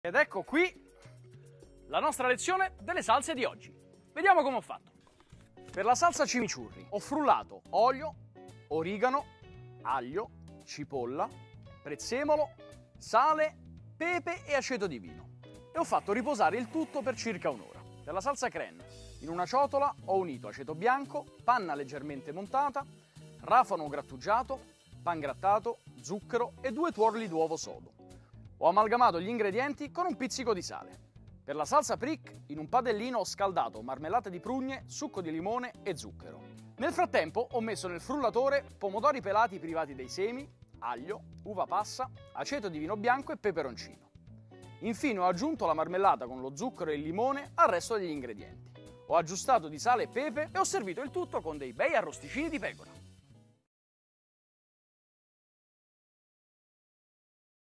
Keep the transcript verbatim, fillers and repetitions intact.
Ed ecco qui la nostra lezione delle salse di oggi. Vediamo come ho fatto. Per la salsa chimichurri ho frullato olio, origano, aglio, cipolla, prezzemolo, sale, pepe e aceto di vino e ho fatto riposare il tutto per circa un'ora. Per la salsa crème, in una ciotola ho unito aceto bianco, panna leggermente montata, rafano grattugiato, pan grattato, zucchero e due tuorli d'uovo sodo. Ho amalgamato gli ingredienti con un pizzico di sale. Per la salsa prick, in un padellino ho scaldato marmellata di prugne, succo di limone e zucchero. Nel frattempo ho messo nel frullatore pomodori pelati privati dei semi, aglio, uva passa, aceto di vino bianco e peperoncino. Infine ho aggiunto la marmellata con lo zucchero e il limone al resto degli ingredienti. Ho aggiustato di sale e pepe e ho servito il tutto con dei bei arrosticini di pecora.